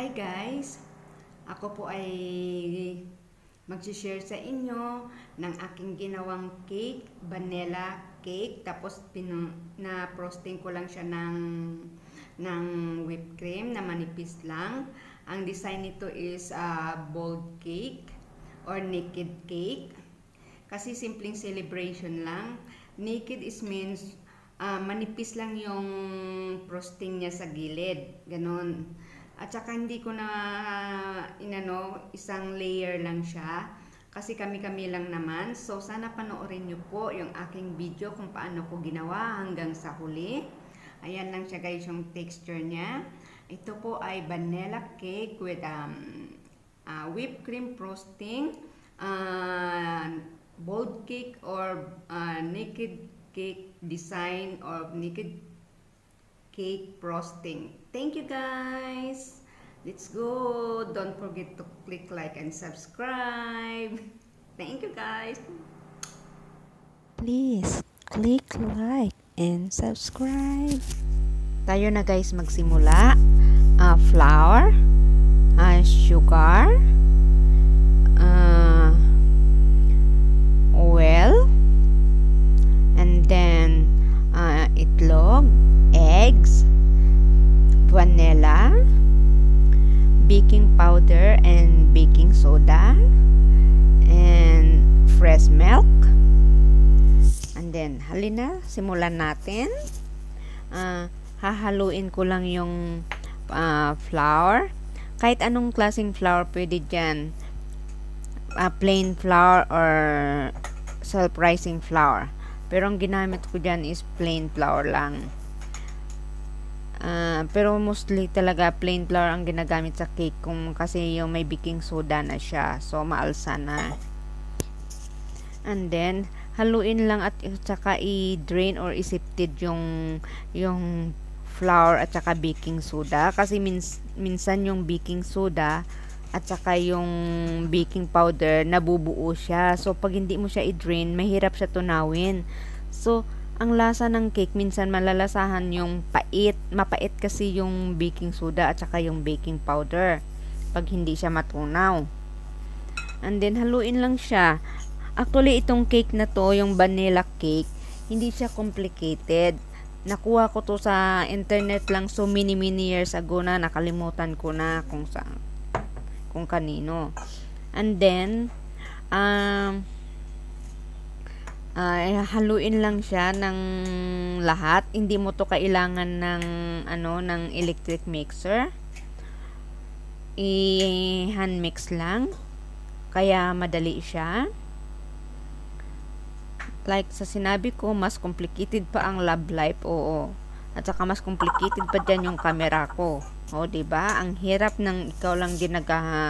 Hi guys! Ako po ay mag-share sa inyo ng aking ginawang cake, vanilla cake. Tapos na-frosting ko lang siya ng whipped cream na manipis lang. Ang design nito is bold cake or naked cake. Kasi simpleng celebration lang. Naked is means manipis lang yung frosting niya sa gilid. Ganon. At saka hindi ko na isang layer lang siya. Kasi kami-kami lang naman. So sana panoorin nyo po yung aking video kung paano ko ginawa hanggang sa huli. Ayan lang siya guys yung texture niya. Ito po ay vanilla cake with whipped cream frosting, bold cake or naked cake design or naked cake frosting. Thank you guys. Let's go. Don't forget to click like and subscribe. Thank you guys. Please click like and subscribe. Tayo na guys magsimula. Flour, sugar, oil, and then itlog, eggs, vanilla, baking powder and baking soda, and fresh milk. And then halina, simulan natin. Hahaluin ko lang yung flour. Kahit anong klaseng flour pwede dyan. Plain flour or self-rising flour. Pero ang ginamit ko dyan is plain flour lang. Pero mostly talaga plain flour ang ginagamit sa cake kasi yung may baking soda na siya. So maalsa na. And then haluin lang at saka i-drain or isipted yung flour at saka baking soda. Kasi minsan yung baking soda at saka yung baking powder nabubuo siya. So pag hindi mo siya i-drain, mahirap siya tunawin. So ang lasa ng cake minsan malalasahan yung pait. Mapait kasi yung baking soda at saka yung baking powder pag hindi siya matunaw. And then haluin lang siya. Actually itong cake na to, yung vanilla cake, hindi siya complicated. Nakuha ko to sa internet lang so many years ago na, nakalimutan ko na kung kanino. And then haluin lang siya ng lahat. Hindi mo to kailangan ng electric mixer. I-hand mix lang. Kaya madali siya. Like sa sinabi ko, mas complicated pa ang love life. Oo. At saka mas complicated pa dyan yung camera ko. O, diba? Ang hirap ng ikaw lang din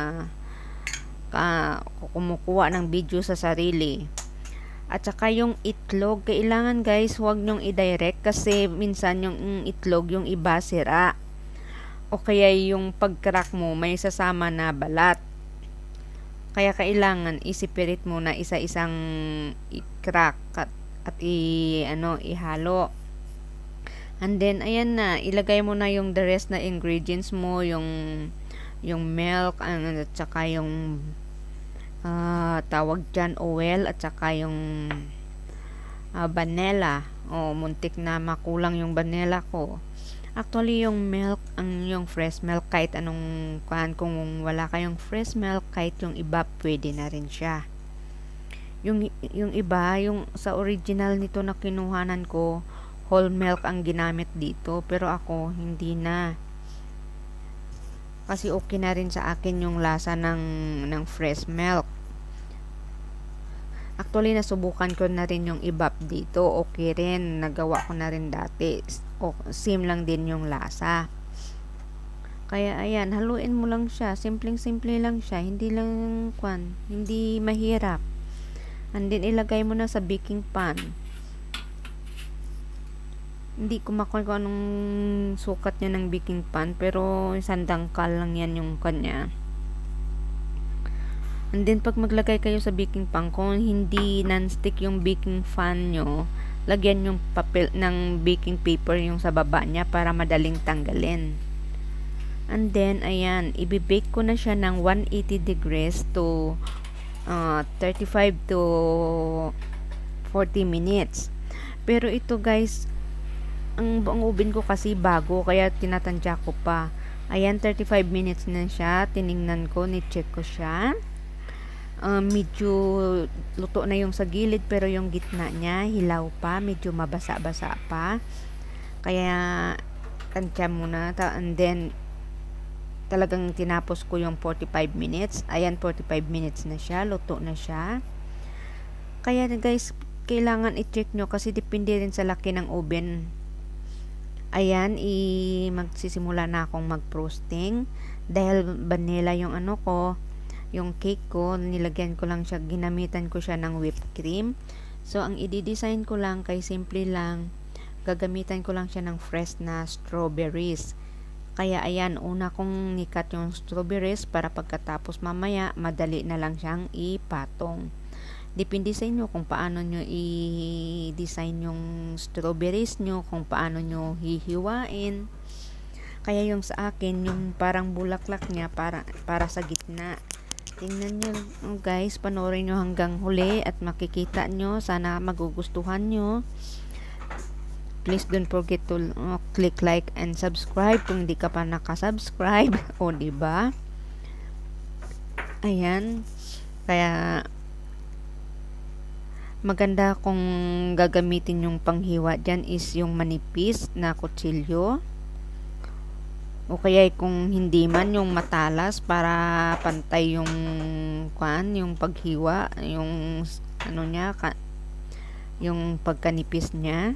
kumukuha ng video sa sarili. At saka yung itlog, kailangan guys, huwag nyong i-direct kasi minsan yung itlog, yung iba sira. O kaya yung pag-crack mo, may sasama na balat. Kaya kailangan i-separate muna isa-isang i-crack at ihalo. And then ayan na, ilagay mo na yung the rest na ingredients mo, yung milk at saka yung tawag dyan oil at saka yung vanilla. Muntik na makulang yung vanilla ko. Actually yung milk, yung fresh milk, kahit anong kung wala kayong fresh milk, kahit yung iba pwede na rin siya. Yung iba, yung sa original nito na kinuhanan ko, whole milk ang ginamit dito, pero ako hindi na. Kasi okay na rin sa akin yung lasa ng fresh milk. Actually, nasubukan ko na rin yung ibap dito. Okay rin. Nagawa ko na rin dati. Same lang din yung lasa. Kaya, ayan. Haluin mo lang siya. Simpleng-simple lang siya. Hindi lang, hindi mahirap. And then, ilagay mo na sa baking pan. Hindi ko makuha kung anong sukat niya ng baking pan. Pero, isang dangkal lang yan yung kanya. And then, pag maglagay kayo sa baking pan, kung hindi non-stick yung baking pan nyo, lagyan yung papel ng baking paper yung sa baba niya para madaling tanggalin. And then, ayan, ibibake ko na siya ng 180 degrees to 35 to 40 minutes. Pero ito guys, ang oven ko kasi bago, kaya tinatantya ko pa. Ayan, 35 minutes na siya. Tiningnan ko, ni-check ko siya. Medyo luto na yung sa gilid, pero yung gitna niya, hilaw pa. Medyo mabasa-basa pa. Kaya, tantya muna. And then, talagang tinapos ko yung 45 minutes. Ayan, 45 minutes na siya. Luto na siya. Kaya guys, kailangan i-check nyo kasi depende rin sa laki ng oven. Ayan, magsisimula na akong mag-frosting. Dahil vanilla yung yung cake ko, nilagyan ko lang siya, ginamitan ko siya ng whipped cream. So, ang i-design ko lang, kay simple lang, gagamitan ko lang siya ng fresh na strawberries. Kaya, ayan, una kong nikat yung strawberries para pagkatapos mamaya, madali na lang siyang ipatong. Depende sa inyo kung paano nyo i-design yung strawberries nyo, kung paano nyo hihiwain. Kaya yung sa akin, yung parang bulaklak niya para sa gitna. Tingnan nyo guys, panoorin nyo hanggang huli at makikita nyo. Sana magugustuhan nyo. Please don't forget to click like and subscribe kung hindi ka pa nakasubscribe. O diba? Ayan. Kaya maganda kung gagamitin yung panghiwa dyan is yung manipis na kutsilyo. O kaya kung hindi man, yung matalas para pantay yung yung paghiwa, yung niya, yung pagkanipis niya.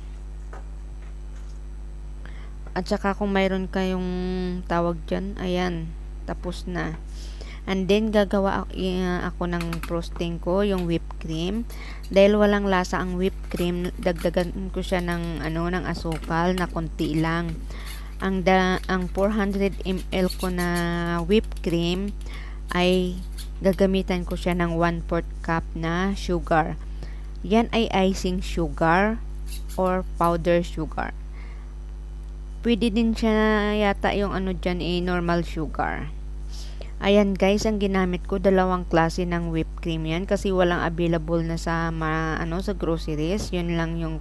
At saka kung mayroon kayong tawag dyan, ayan, tapos na. And then, gagawa ako ng frosting ko, yung whipped cream. Dahil walang lasa ang whipped cream, dagdagan ko siya ng asukal na konti lang. Ang 400 ml ko na whipped cream ay gagamitan ko siya ng 1/4 cup na sugar. Yan ay icing sugar or powder sugar. Pwede din siya yata yung dyan normal sugar. Ayan guys, ang ginamit ko, dalawang klase ng whipped cream yan kasi walang available na sa sa groceries. Yun lang yung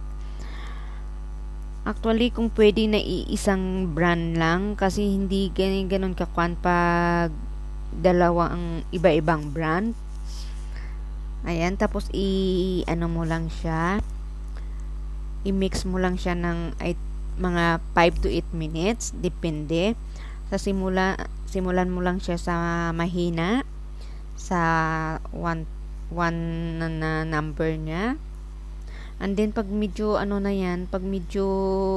Actually, kung pwede na isang brand lang kasi hindi ganun kakwan pag dalawa ang iba-ibang brand. Ayan, tapos mo lang siya. I-mix mo lang siya ng mga 5 to 8 minutes, depende. Sa simulan mo lang siya sa mahina, sa 1 na number niya. And then pag medyo pag medyo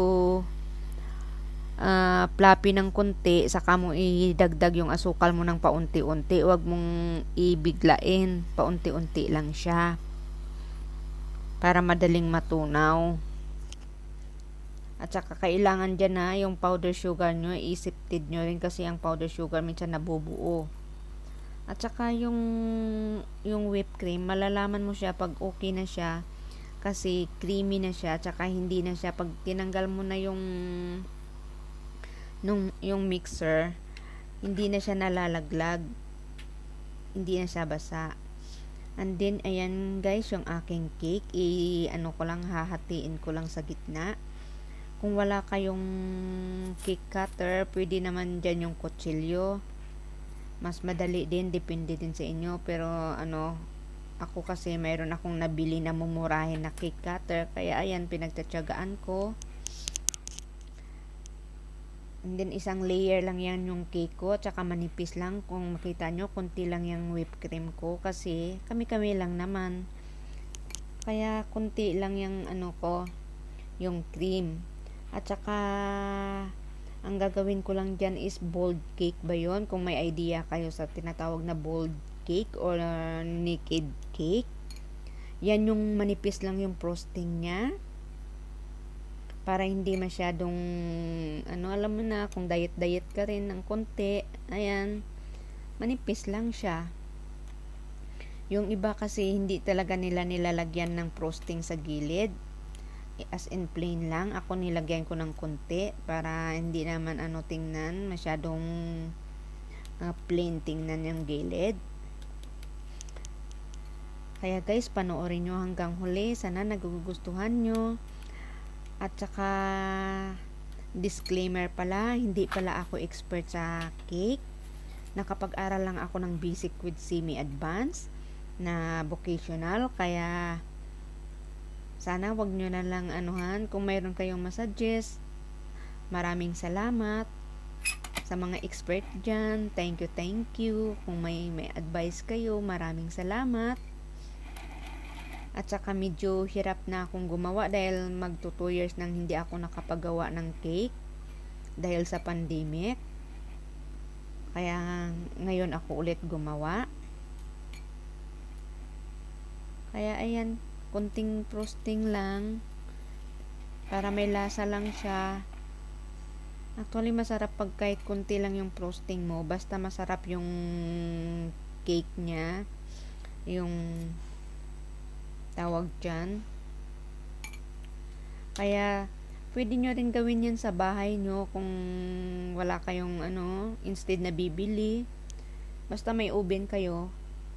fluffy ng konti, saka mo idagdag yung asukal mo ng paunti-unti. Huwag mong ibiglain, paunti-unti lang siya para madaling matunaw. At saka kailangan dyan na yung powder sugar nyo, i-sifted nyo rin kasi ang powder sugar minsan nabubuo. At saka yung whipped cream, malalaman mo siya pag okay na siya kasi creamy na siya, at saka hindi na siya, pag tinanggal mo na yung mixer, hindi na siya nalalaglag, hindi na siya basa. And then, ayan guys, yung aking cake, hahatiin ko lang sa gitna. Kung wala kayong cake cutter, pwede naman dyan yung kutsilyo. Mas madali din, depende din sa inyo. Pero ako kasi mayroon akong nabili na mumurahin na cake cutter. Kaya ayan, pinagtatsagaan ko. And then, isang layer lang yan yung cake ko. Tsaka manipis lang. Kung makita nyo, konti lang yung whipped cream ko. Kasi kami-kami lang naman. Kaya konti lang yung yung cream. At saka ang gagawin ko lang dyan is boiled cake ba yun? Kung may idea kayo sa tinatawag na boiled cake or naked cake, yan yung manipis lang yung frosting nya para hindi masyadong alam mo na, kung diet ka rin ng konti, ayan, manipis lang siya. Yung iba kasi hindi talaga nila nilalagyan ng frosting sa gilid. as in plain lang. Ako nilagyan ko ng konti para hindi naman tingnan masyadong plain tingnan yung gilid. Kaya guys, panoorin nyo hanggang huli. Sana nagugustuhan nyo. At saka disclaimer pala, hindi pala ako expert sa cake. Nakapag-aral lang ako ng basic with semi-advanced na vocational, kaya sana wag nyo na lang kung mayroon kayong masuggest. Maraming salamat sa mga expert dyan. Thank you. Kung may advice kayo, maraming salamat. At saka medyo hirap na akong gumawa dahil magto 2 years nang hindi ako nakapagawa ng cake dahil sa pandemic. Kaya ngayon ako ulit gumawa. Kaya ayan, kunting frosting lang para may lasa lang siya. Actually, masarap pag kahit kunti lang yung frosting mo, basta masarap yung cake niya, yung tawag dyan. Kaya pwede nyo rin gawin yan sa bahay nyo kung wala kayong instead na bibili, basta may oven kayo,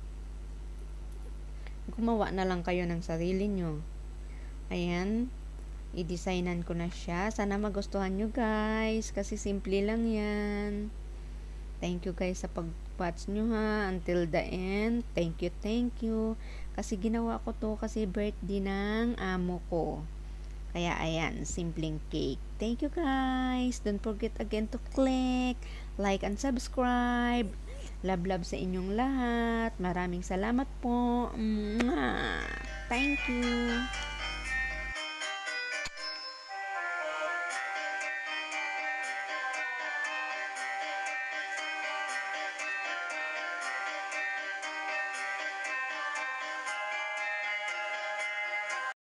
gumawa na lang kayo ng sarili nyo. Ayan, i-designan ko na siya. Sana magustuhan nyo guys, kasi simple lang yan. Thank you guys sa pag-watch nyo ha, until the end. Thank you. Kasi ginawa ko to kasi birthday ng amo ko. Kaya ayan, simpleng cake. Thank you guys. Don't forget again to click, like, and subscribe. Love sa inyong lahat. Maraming salamat po. Mwah! Thank you.